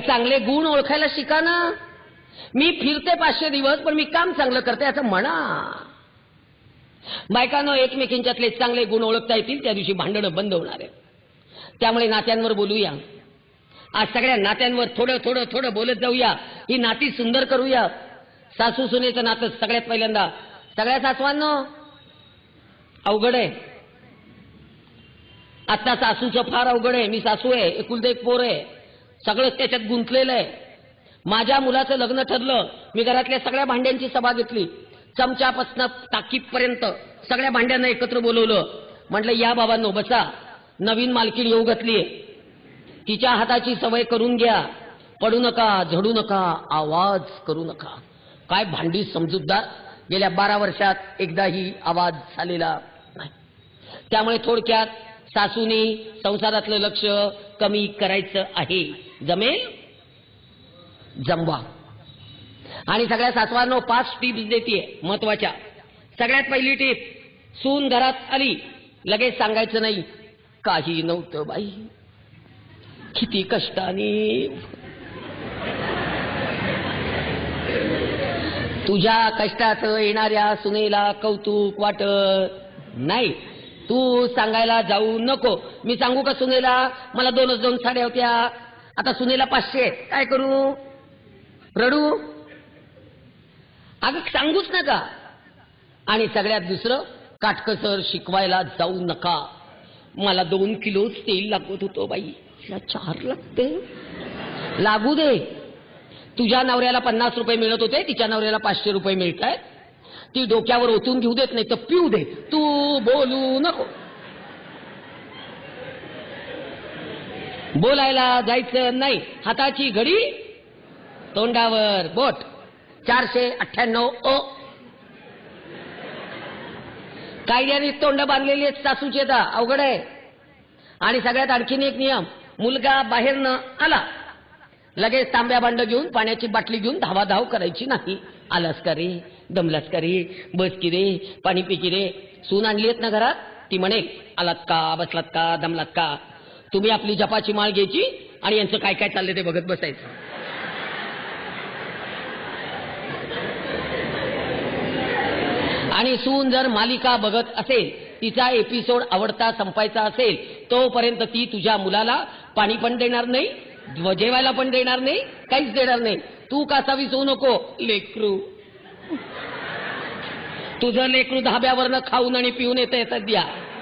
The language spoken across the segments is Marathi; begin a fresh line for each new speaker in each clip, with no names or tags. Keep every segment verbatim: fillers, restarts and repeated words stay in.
चांगले गुण ओळखायला शिका ना. मी फिरते पाचशे दिवस पण मी काम चांगलं करते असं म्हणा. बायकांनो, एकमेकींच्यातले चांगले गुण ओळखता येतील त्या दिवशी भांडणं बंद होणार आहे. त्यामुळे नात्यांवर बोलूया. आज सगळ्या नात्यांवर थोडं थोडं थोडं बोलत जाऊया. ही नाती सुंदर करूया. सासू सुनेचं नातं सगळ्यात पहिल्यांदा. सगळ्या सासवांनो अवघड आहे. आता सासूचं फार अवघड आहे. मी सासू आहे, एकुलते एक पोर आहे, सगळं त्याच्यात गुंतलेलं आहे. माझ्या मुलाचं लग्न ठरलं, मी घरातल्या सगळ्या भांड्यांची सभा घेतली. चमच्यापासनं टाकीपर्यंत सगळ्या भांड्यांना एकत्र बोलवलं. म्हटलं या बाबांनो बसा, नवीन मालकीण येऊ घातलीये, तिच्या हाताची सवय करून घ्या. पडू नका, झडू नका, आवाज करू नका. काय भांडी समजूतदार, गेल्या बारा वर्षात एकदाही आवाज झालेला नाही. त्यामुळे थोडक्यात सासूनी संसारातलं लक्ष कमी करायचं आहे. जमेल? जमवा. आणि सगळ्या सासवांनो पाच टिप्स देतीये महत्वाच्या. सगळ्यात पहिली टिप, सून घरात आली लगेच सांगायचं नाही काही नव्हतं बाई, किती कष्टाने. तुझ्या कष्टाचं येणाऱ्या सुनेला कौतुक वाटत नाही. तू सांगायला जाऊ नको. मी सांगू का सुनेला मला दोनच दोन साड्या होत्या, आता सुनेला पाचशे, काय करू? रडू? अगं सांगूच नका. आणि सगळ्यात दुसरं, काटकसर शिकवायला जाऊ नका. मला दोन किलो तेल लागत होतं बाई, तिला चार लागते. लागू दे. तुझ्या नवऱ्याला पन्नास रुपये मिळत होते, तिच्या नवऱ्याला पाचशे रुपये मिळत आहेत. ती डोक्यावर ओतून घेऊ देत नाही तर पिऊ दे. तू बोलू नको. बोलायला जायचं नाही. हाताची घडी तोंडावर बोट. चारशे अठ्ठ्याण्णव ओ. कायद्याने तोंड बांधलेली आहेत सासूची. आता अवघड आहे. आणि सगळ्यात आणखीन एक नियम, मुलगा बाहेर न आला लगेच तांब्या भांड घेऊन पाण्याची बाटली घेऊन धावा धाव करायची नाही. आलास का रे, दमलास का रे, बस की रे, पाणी पी की रे. सून आणली आहेत ना घरात, ती म्हणेल आलात का, बसलात का, दमलात का. तुम्ही आपली जपाची माळ घ्यायची आणि यांचं काय काय चाललंय ते बघत बसायचं. आणि सून जर मालिका बघत असेल, तिचा एपिसोड आवडता संपायचा असेल, तोपर्यंत ती तुझ्या मुलाला पाणी पण देणार नाही, जेवायला पण देणार नाही, काहीच देणार नाही. तू कासावीस होऊ नको. लेकरू, तुझं लेकरू धाब्यावरनं खाऊन आणि पिऊन येतं येतात द्या.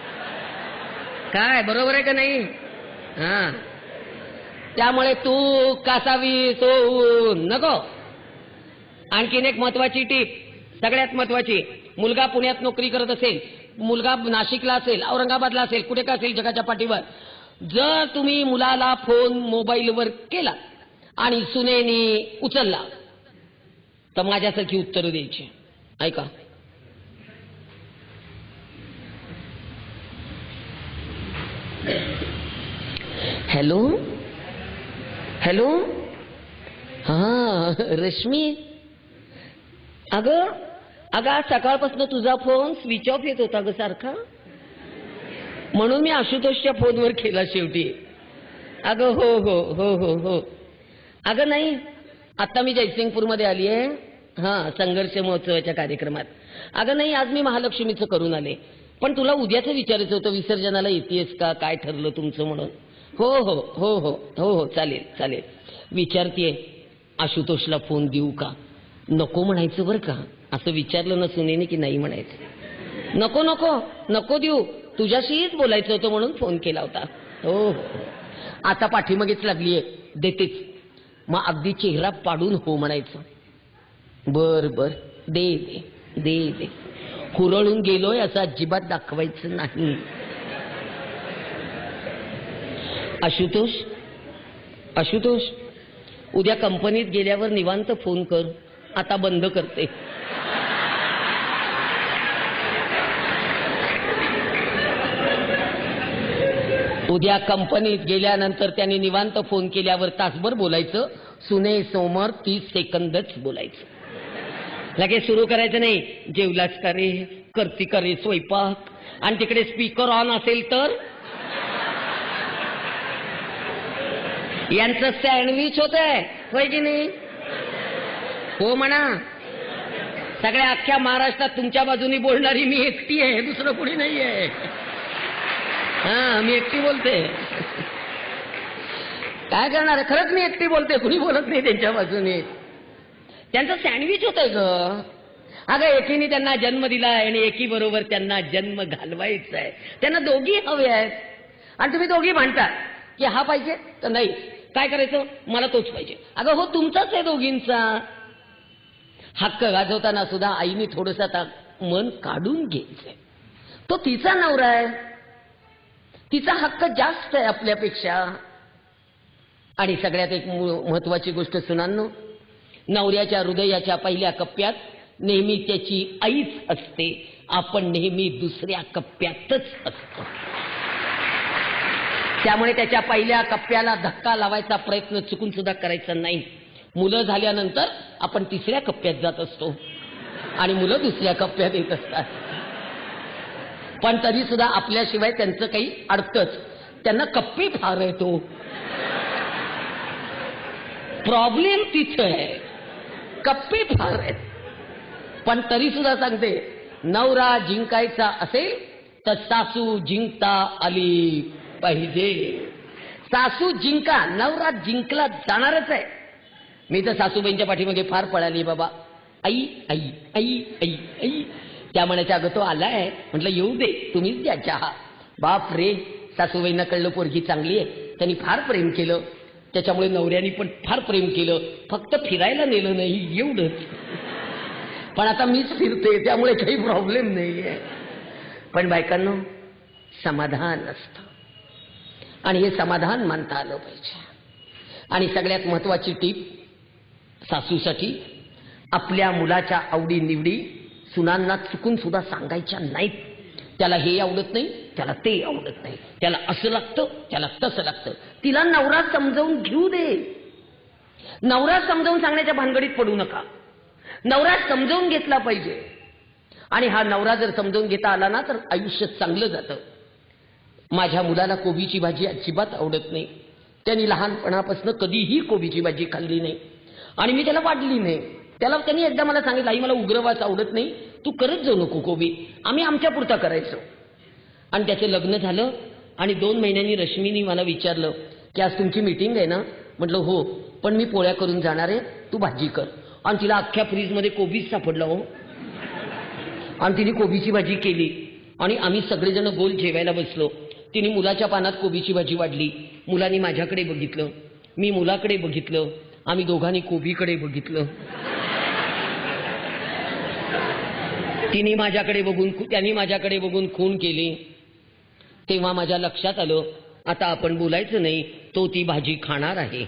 काय बरोबर आहे का नाही? हा, त्यामुळे तू कासावीस होऊ नको. आणखीन एक महत्वाची टीप, सगळ्यात महत्वाची, मुलगा पुण्यात नोकरी करत असेल, मुलगा नाशिकला असेल, औरंगाबादला असेल, कुठे का असेल जगाच्या पाठीवर, जर तुम्ही मुलाला फोन मोबाईलवर केला आणि सुनेनी उचलला तर माझ्यासारखी उत्तरं द्यायची. ऐका, हॅलो हॅलो, हा रश्मी, अगं अगं आज सकाळपासून तुझा फोन स्विच ऑफ येत होता ग सारखा, म्हणून मी आशुतोषच्या फोनवर केला शेवटी. अगं हो हो हो हो हो अगं नाही, आता मी जयसिंगपूरमध्ये आली आहे, हां संघर्ष महोत्सवाच्या कार्यक्रमात. अगं नाही, आज मी महालक्ष्मीचं करून आले, पण तुला उद्याचं विचारायचं होतं, विसर्जनाला येतेस का, काय ठरलं तुमचं म्हणून. हो हो हो हो हो हो चालेल चालेल. विचारतीये आशुतोषला फोन देऊ का, नको म्हणायचं बरं का. असं विचारलं ना सुनेने की नाही म्हणायचं. नको नको नको देऊ, तुझ्याशीच बोलायचं होतं म्हणून फोन केला होता. हो हो, आता पाठीमागेच लागलीये, देतेच. मग अगदी चेहरा पाडून हो म्हणायचं. बर बर, दे दे दे दे. हुरळून गेलोय असं अजिबात दाखवायचं नाही. आशुतोष आशुतोष, उद्या कंपनीत गेल्यावर निवांत फोन कर, आता बंद करते. उद्या कंपनीत गेल्यानंतर त्याने निवांत फोन केल्यावर तासभर बोलायचं, सुने समोर तीस सेकंदच बोलायचं. लगेच सुरू करायचं नाही, जेवलाच का रे, करती का रे स्वयंपाक, आणि तिकडे स्पीकर ऑन असेल तर यांचं सँडविच होत आहे, होय की नाही? हो म्हणा. सगळ्या अख्ख्या महाराष्ट्रात तुमच्या बाजूनी बोलणारी मी एकटी आहे, दुसरं कोणी नाही आहे. हा, मी एकटी बोलते. काय करणार आहे, खरंच मी एकटी बोलते, कुणी बोलत नाही त्यांच्या बाजूने. त्यांचं सँडविच होत आहे ग. अगं एकीने त्यांना जन्म दिलाय आणि एकी बरोबर त्यांना जन्म घालवायचा आहे. त्यांना दोघी हवे आहेत आणि तुम्ही दोघी म्हणता की हा पाहिजे तर नाही, काय करायचं, मला तोच पाहिजे. अगं हो, तुमचाच आहे दोघींचा. हक्क गाजवताना सुद्धा आईने थोडंसं आता मन काढून घ्यायचंय. तो तिचा नवरा आहे, तिचा हक्क जास्त आहे आपल्यापेक्षा. आणि सगळ्यात एक महत्वाची गोष्ट सुनांनो, नवऱ्याच्या हृदयाच्या पहिल्या कप्प्यात नेहमी त्याची आईच असते. आपण नेहमी दुसऱ्या कप्प्यातच असतो. त्यामुळे त्याच्या पहिल्या कप्प्याला धक्का लावायचा प्रयत्न चुकून सुद्धा करायचा नाही. मुलं झाल्यानंतर आपण तिसऱ्या कप्प्यात जात असतो आणि मुलं दुसऱ्या कप्प्यात येत असतात. पण तरी सुद्धा आपल्याशिवाय त्यांचं काही अडकच. त्यांना कप्पे फार येतो. प्रॉब्लेम तिथं आहे, कप्पे फार आहेत. पण तरी सुद्धा सांगते, नवरा जिंकायचा असेल तर सासू जिंकता आली पाहिजे. सासू जिंका, नवरा जिंकला जाणारच आहे. मी तर सासूबाईंच्या पाठीमागे फार पळाली बाबा. आई आई आई आई आई त्या म्हणायच्या, अगं तो आलाय. म्हटलं येऊ दे, तुम्हीच द्या चहा. बाप रे, सासूबाईंना कळलं पोरगी चांगली आहे. त्यांनी फार प्रेम केलं, त्याच्यामुळे नवऱ्यानी पण फार प्रेम केलं. फक्त फिरायला नेलं नाही एवढंच. पण आता मीच फिरते त्यामुळे काही प्रॉब्लेम नाहीये. पण बायकांनो, समाधान असतं आणि हे समाधान मानता आलं पाहिजे. आणि सगळ्यात महत्वाची टीप सासूसाठी, आपल्या मुलाच्या आवडी निवडी सुनांना चुकून सुद्धा सांगायच्या नाहीत. त्याला हे आवडत नाही, त्याला ते आवडत नाही, त्याला असं लागतं, त्याला तसं लागतं. तिला नवरा समजावून घेऊ दे. नवरा समजावून सांगण्याच्या भानगडीत पडू नका. नवरा समजावून घेतला पाहिजे. आणि हा नवरा जर समजावून घेता आला ना तर आयुष्य चांगलं जातं. माझ्या मुलाला कोबीची भाजी अजिबात आवडत नाही. त्यांनी लहानपणापासून कधीही कोबीची भाजी खाल्ली नाही आणि मी त्याला वाढली नाही. त्याला त्यांनी एकदा मला सांगितलं, आई मला उग्रवास आवडत नाही, तू करत जाऊ नको कोबी. आम्ही आमच्या पुरता करायचो. आणि त्याचं लग्न झालं आणि दोन महिन्यांनी रश्मीनी मला विचारलं की आज तुमची मीटिंग आहे ना. म्हटलं हो, पण मी पोळ्या करून जाणार आहे, तू भाजी कर. आणि तिला अख्ख्या फ्रीजमध्ये कोबीच सापडला हो. आणि तिने कोबीची भाजी केली आणि आम्ही सगळेजण गोल जेवायला बसलो. तिने मुलाच्या पानात कोबीची भाजी वाढली. मुलांनी माझ्याकडे बघितलं, मी मुलाकडे बघितलं, आम्ही दोघांनी कोबीकडे बघितलं. तिने माझ्याकडे बघून, त्यांनी माझ्याकडे बघून खून केली. तेव्हा माझ्या लक्षात आलं, आता आपण बोलायचं नाही, तो ती भाजी खाणार आहे.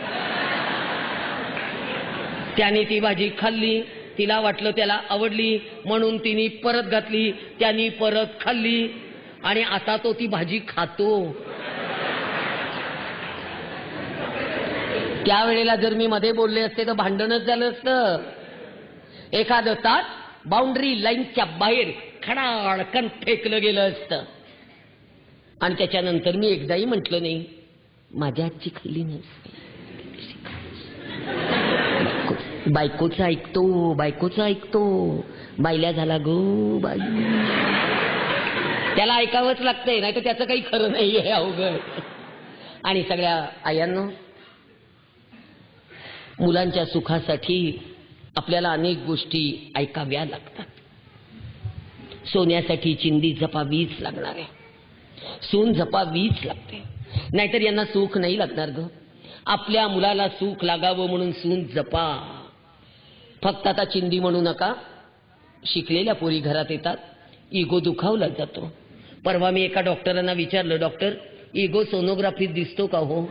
त्याने ती भाजी खाल्ली, तिला वाटलं त्याला आवडली म्हणून तिने परत घातली, त्यांनी परत खाल्ली आणि आता तो ती भाजी खातो. त्यावेळेला जर मी मध्ये बोलले असते तर भांडणच झालं असतं. एखादं ताट बाउंड्री लाईनच्या बाहेर खडाडकन फेकलं गेलं असतं. आणि त्याच्यानंतर मी एकदाही म्हटलं नाही, माझ्या हातची खाल्ली नाही. बायकोचं ऐकतो, बायकोचं ऐकतो, बाईला झाला गो बाई. त्याला ऐकावंच लागतंय, नाही तर त्याचं काही खरं नाहीये, अवघड. आणि सगळ्या आयांनो, मुलांच्या सुखासाठी आपल्याला अनेक गोष्टी ऐकाव्या लागतात. सोन्यासाठी चिंदी जपावीच लागणार आहे, सून जपावीच लागते, नाहीतर यांना सुख नाही लागणार ग. आपल्या मुलाला सुख लागावं म्हणून सून जपा. फक्त आता चिंदी म्हणू नका. शिकलेल्या पोरी घरात येतात, इगो दुखावला जातो. परवा मी एका डॉक्टरांना विचारलं, डॉक्टर इगो सोनोग्राफीत दिसतो का हो?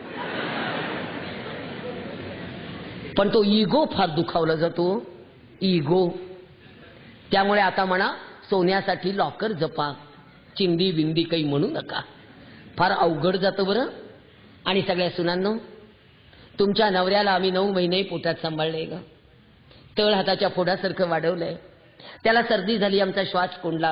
पण तो इगो फार दुखावला जातो, इगो. त्यामुळे आता म्हणा, सोन्यासाठी लॉकर जपा, चिंदी बिंदी काही म्हणू नका. फार अवघड जातं बरं. आणि सगळ्या सुनांनो, तुमच्या नवऱ्याला आम्ही नऊ महिने पोटात सांभाळले ग. तळ हाताच्या फोडासारखं वाढवलंय. त्याला सर्दी झाली, आमचा श्वास कोंडला.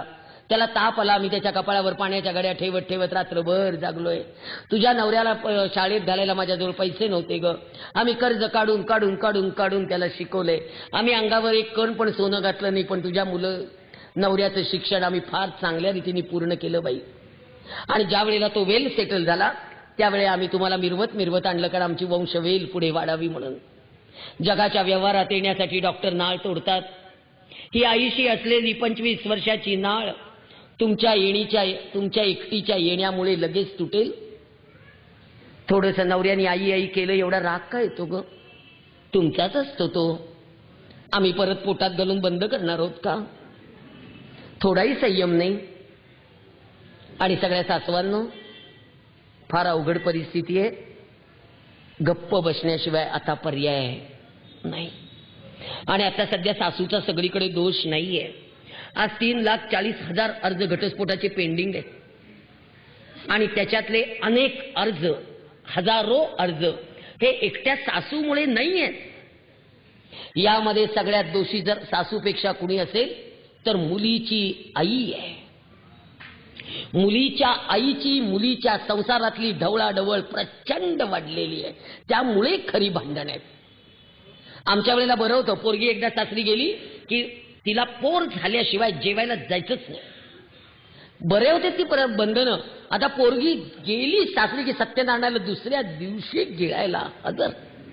त्याला ताप आला, मी त्याच्या कपाळावर पाण्याच्या गड्या ठेवत ठेवत रात्रभर जागलोय. तुझ्या नवऱ्याला शाळेत घालायला माझ्याजवळ पैसे नव्हते ग. आम्ही कर्ज काढून काढून काढून काढून त्याला शिकवलंय. आम्ही अंगावर एक कण पण सोनं घातलं नाही, पण तुझ्या मुलं नवऱ्याचं शिक्षण आम्ही फार चांगल्या रीतीने पूर्ण केलं बाई. आणि ज्या वेळेला तो वेल सेटल झाला त्यावेळी आम्ही तुम्हाला मिरवत मिरवत आणलं, कारण आमची वंशवेल पुढे वाढावी म्हणून. जगाच्या व्यवहारात येण्यासाठी डॉक्टर नाळ तोडतात. ही आईशी असलेली पंचवीस वर्षाची नाळ तुमच्या येणीच्या तुमच्या एकटीच्या येण्यामुळे लगेच तुटेल. थोडस नवऱ्याने आई आई केलं एवढा राग काय येतो ग? तुमचाच असतो तो. आम्ही परत पोटात घालून बंद करणार आहोत का? थोडाही संयम नाही. आणि सगळ्या सासवांनो, फार अवघड परिस्थिती आहे. गप्प बसण्याशिवाय आता पर्याय नाही. आणि आता सध्या सासूचा सगळीकडे दोष नाहीये. आज तीन लाख चाळीस हजार अर्ज घटस्फोटाचे पेंडिंग आहेत. आणि त्याच्यातले अनेक अर्ज, हजारो अर्ज हे एकट्या सासूमुळे नाही आहेत. यामध्ये सगळ्यात दोषी जर सासूपेक्षा कुणी असेल तर मुलीची आई आहे. मुलीच्या आईची मुलीच्या संसारातली ढवळाढवळ प्रचंड वाढलेली आहे. त्यामुळे खरी भांडण आहेत. आमच्या वेळेला बरं होतं, पोरगी एकदा सासरी गेली की तिला पोर झाल्याशिवाय जेवायला जायचंच नाही. बरे होते ती परत बंधनं. आता पोरगी गेली सासरी की सत्यनारायणाला दुसऱ्या दिवशी गिळायला हजर.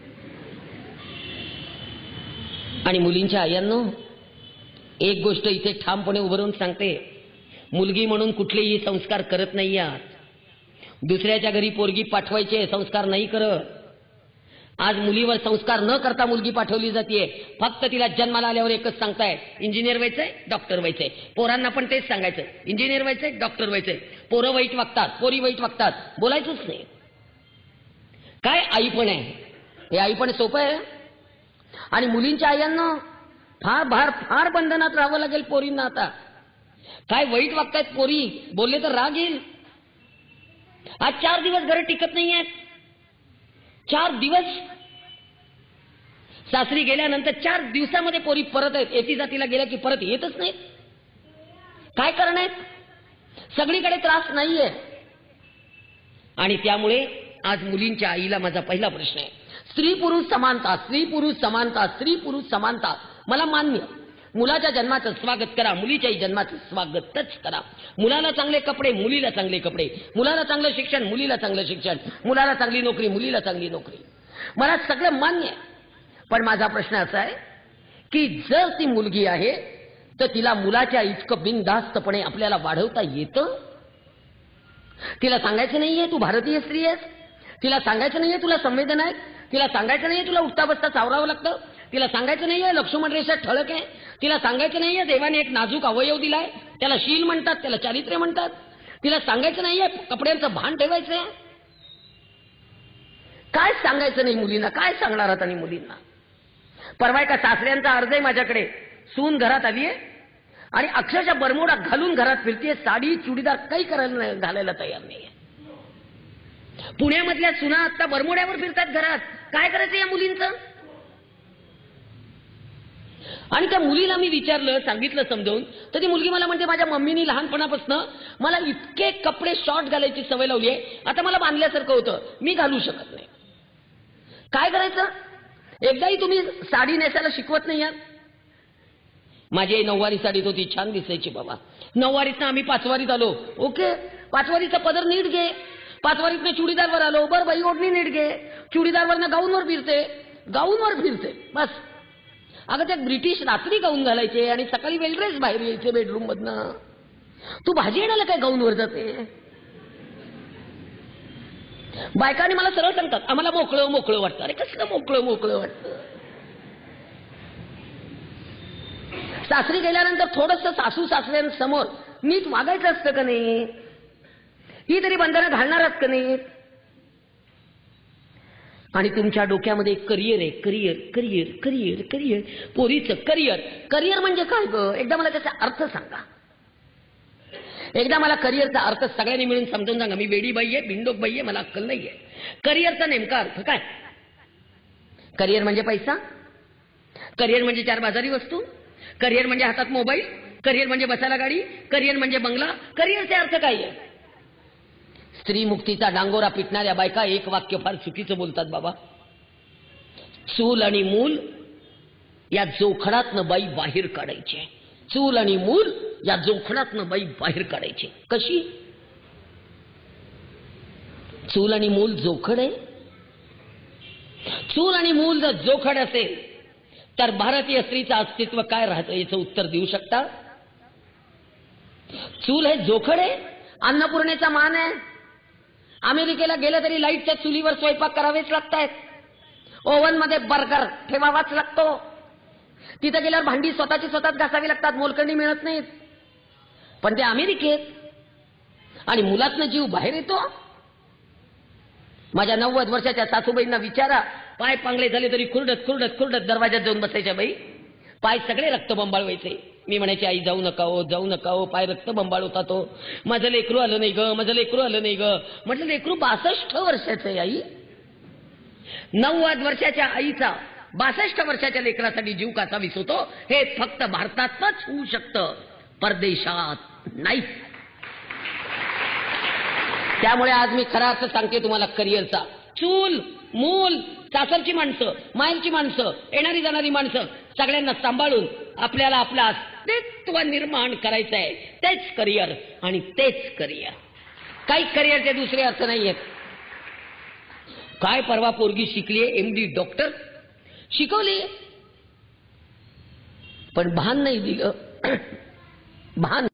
आणि मुलींच्या आयांनो, एक गोष्ट इथे ठामपणे उभारून सांगते, मुलगी म्हणून कुठलेही संस्कार करत नाही आहात. दुसऱ्याच्या घरी पोरगी पाठवायचे, संस्कार नाही करत. आज मुलीवर संस्कार न करता मुलगी पाठवली जाते. फक्त तिला जन्माला आल्यावर एकच सांगताय, इंजिनियर व्हायचंय, डॉक्टर व्हायचंय. पोरांना पण तेच सांगायचं, इंजिनियर व्हायचंय, डॉक्टर व्हायचंय. पोरं वाईट वागतात, पोरी वाईट वागतात, बोलायचंच नाही. काय आई पण आहे हे? आई पण सोपं आहे. आणि मुलींच्या आयांना फार भार फार बंधनात राहावं लागेल पोरींना. आता काय वाईट वागतायत पोरी, बोलले तर राग येईल. आज चार दिवस घर टिकत नाही आहेत. चार दिवस सासरी गेल्यानंतर चार दिवसामध्ये पोरी परत आहेत. एती जातीला गेल्या की परत येतच नाहीत. काय करणार? सगळीकडे त्रास नाहीये. आणि त्यामुळे आज मुलींच्या आईला माझा पहिला प्रश्न आहे, स्त्री पुरुष समानता, स्त्री पुरुष समानता, स्त्री पुरुष समानता. मला मान्य, मुलाच्या जन्माचं स्वागत करा, मुलीच्याही जन्माचं स्वागतच करा. मुलाला चांगले कपडे, मुलीला चांगले कपडे. मुलाला चांगलं शिक्षण, मुलीला चांगलं शिक्षण. मुलाला चांगली नोकरी, मुलीला चांगली नोकरी. मला सगळं मान्य आहे. पण माझा प्रश्न असा आहे की जर ती मुलगी आहे तर तिला मुलाच्या इतकं बिनधास्तपणे आपल्याला वाढवता येतं? तिला सांगायचं नाहीये तू भारतीय स्त्री आहेस? तिला सांगायचं नाहीये तुला संवेदना आहे? तिला सांगायचं नाहीये तुला उठता बसता चावरावं लागतं? तिला सांगायचं नाहीये लक्ष्मण रेषा ठळक आहे? तिला सांगायचं नाहीये देवाने एक नाजूक अवयव दिलाय, त्याला शील म्हणतात, त्याला चारित्र्य म्हणतात? तिला सांगायचं नाहीये कपड्यांचं भान ठेवायचंय? काय सांगायचं नाही मुलींना? काय सांगणार आहात? आणि मुलींना परवा एका सासऱ्यांचा अर्ज आहे माझ्याकडे. सून घरात आलीये आणि अक्षरशः बरमोडा घालून घरात फिरतीये. साडी चुडीदार काही करायला घालायला तयार नाहीये. पुण्यामधल्या सुना आता बरमोड्यावर फिरतात घरात. काय करायचं या मुलींचं? आणि त्या मुलीला मी विचारलं, सांगितलं समजावून, तर ती मुलगी मला म्हणते माझ्या मम्मीनी लहानपणापासून मला इतके कपडे शॉर्ट घालायची सवय लावली आहे, आता मला बांधल्यासारखं होतं, मी घालू शकत नाही. काय करायचं? एकदाही तुम्ही साडी नेसायला शिकवत नाही आहात. माझी नऊवारी साडीत होती, छान दिसायची बाबा. नऊवारीतनं आम्ही पाचवारीत आलो, ओके, पाचवारीचा पदर नीट घे. पाचवारीतनं चुडीदारवर आलो, बरं बाई ओढणी नीट घे. चुडीदारवरनं गाऊनवर फिरते, गाऊनवर फिरते, बस. अगं त्या ब्रिटिश रात्री गाऊन घालायचे आणि सकाळी वेल ड्रेस बाहेर यायचे बेडरूम मधनं. तू भाजी आणायला काय गाऊनवर जाते? बायकांनी मला सरळ सांगतात, आम्हाला मोकळं मोकळं वाटतं. अरे कसलं मोकळं मोकळं वाटतं? सासरी गेल्यानंतर थोडंसं सासू सासऱ्यांसमोर नीट वागायचं असतं का नाही? ही तरी बंधनं घालणारच का नाही? आणि तुमच्या डोक्यामध्ये एक करिअर आहे, करिअर करिअर करिअर करिअर पोरीचं करिअर. करिअर म्हणजे काय ग? एकदा मला त्याचा अर्थ सांगा. एकदा मला करिअरचा अर्थ सगळ्यांनी मिळून समजून सांगा. मी वेडी बाई आहे, बिंडोक बाई आहे, मला अक्कल नाहीये. करिअरचा नेमका अर्थ काय? करिअर म्हणजे पैसा, करिअर म्हणजे चार बाजारी वस्तू, करिअर म्हणजे हातात मोबाईल, करिअर म्हणजे बसायला गाडी, करिअर म्हणजे बंगला, करिअरचे अर्थ काय आहे? स्त्री मुक्तीचा डांगोरा पिटणाऱ्या बायका एक वाक्य फार चुकीचं बोलतात बाबा. चूल आणि मूल या जोखडातनं बाई बाहेर काढायची. चूल आणि मूल या जोखडातनं बाई बाहेर काढायची. कशी? चूल आणि मूल जोखड आहे. चूल आणि मूल जर जोखड असेल तर भारतीय स्त्रीचं अस्तित्व काय राहतं याचं उत्तर देऊ शकता? चूल हे जोखड आहे, अन्नपूर्णेचा मान आहे. अमेरिकेला गेलं तरी लाईटच्या चुलीवर स्वयंपाक करावेच लागतायत. ओव्हन मध्ये बर्गर ठेवावाच लागतो. तिथे गेल्यावर भांडी स्वतःची स्वतःच घासावी लागतात, मोलकंडी मिळत नाहीत. पण ते अमेरिकेत आणि मुलातनं जीव बाहेर येतो. माझ्या नव्वद वर्षाच्या सासूबाईंना विचारा, पाय पांगले झाले तरी खुरडत खुरडत खुरडत दरवाजात जाऊन बसायच्या बाई. पाय सगळे रक्त बंबाळवायचे. मी म्हणायची आई जाऊ नका हो, जाऊ नका हो, पाय रक्त बंबाळ होता तो. माझं लेकरू आलं नाही ग, माझं लेकरू आलं नाही ग. म्हटलं लेकरू बासष्ट वर्षाचं आहे आई. नव्वद वर्षाच्या आईचा बासष्ट वर्षाच्या लेकरासाठी जीव कसा विसवतो हे फक्त भारतातच होऊ शकतं, परदेशात नाही. त्यामुळे आज मी खरा अर्थ सांगते तुम्हाला करिअरचा. चूल मूल सासरची माणसं, मायरची माणसं, येणारी जाणारी माणसं सगळ्यांना सांभाळून आपल्याला आपलं अस्तित्व निर्माण करायचं आहे. तेच करिअर आणि तेच करिअर. काही करिअरचे दुसरे अर्थ नाही आहेत. काय परवा पोरगी शिकलीये, एमडी डॉक्टर शिकवली, पण भान नाही दिलं. भान